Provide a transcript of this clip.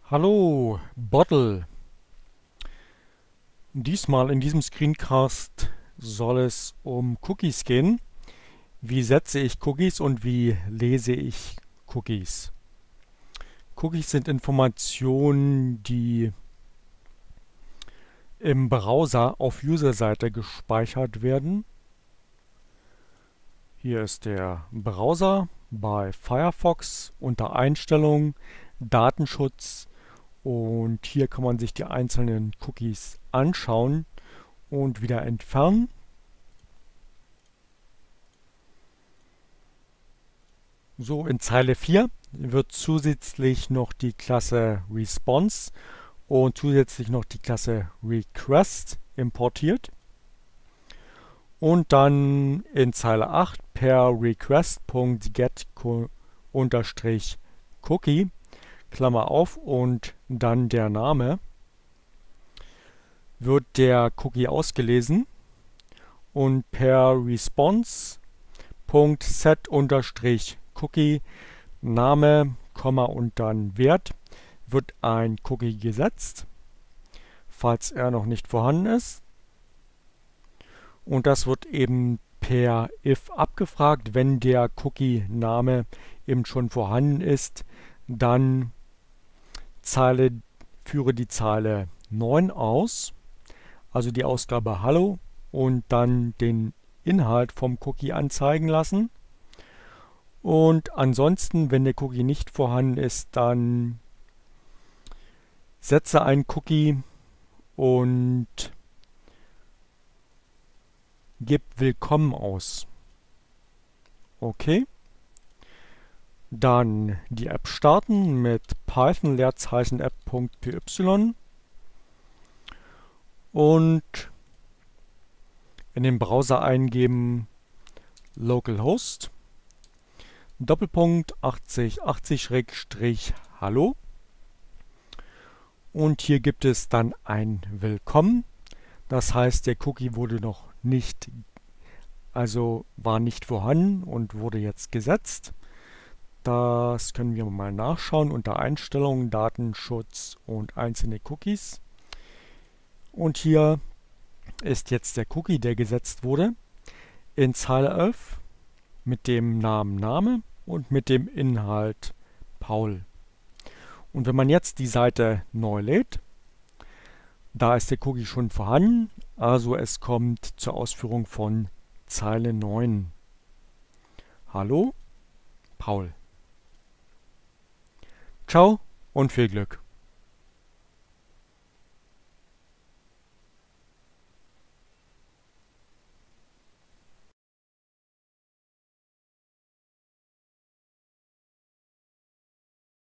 Hallo, Bottle. Diesmal in diesem Screencast soll es um Cookies gehen. Wie setze ich Cookies und wie lese ich Cookies? Cookies sind Informationen, die im Browser auf User-Seite gespeichert werden. Hier ist der Browser bei Firefox unter Einstellungen, Datenschutz, und hier kann man sich die einzelnen Cookies anschauen und wieder entfernen. So, in Zeile 4 wird zusätzlich noch die Klasse Response und zusätzlich noch die Klasse Request importiert. Und dann in Zeile 8 per request.get_cookie, Klammer auf, und dann der Name, wird der Cookie ausgelesen und per response.set_cookie, Name, Komma und dann Wert, wird ein Cookie gesetzt, falls er noch nicht vorhanden ist. Und das wird eben per if abgefragt. Wenn der Cookie-Name eben schon vorhanden ist, dann führe die Zeile 9 aus, also die Ausgabe Hallo, und dann den Inhalt vom Cookie anzeigen lassen. Und ansonsten, wenn der Cookie nicht vorhanden ist, dann setze einen Cookie und gib Willkommen aus. Okay. Dann die App starten mit Python Leerzeichen app.py und in den Browser eingeben localhost Doppelpunkt 8080-Hallo, und hier gibt es dann ein Willkommen. Das heißt, der Cookie wurde noch nicht, also war nicht vorhanden und wurde jetzt gesetzt. Das können wir mal nachschauen unter Einstellungen, Datenschutz und einzelne Cookies. Und hier ist jetzt der Cookie, der gesetzt wurde, in Zeile 11 mit dem Namen Name und mit dem Inhalt Paul. Und wenn man jetzt die Seite neu lädt, da ist der Cookie schon vorhanden, also es kommt zur Ausführung von Zeile 9. Hallo, Paul. Ciao und viel Glück.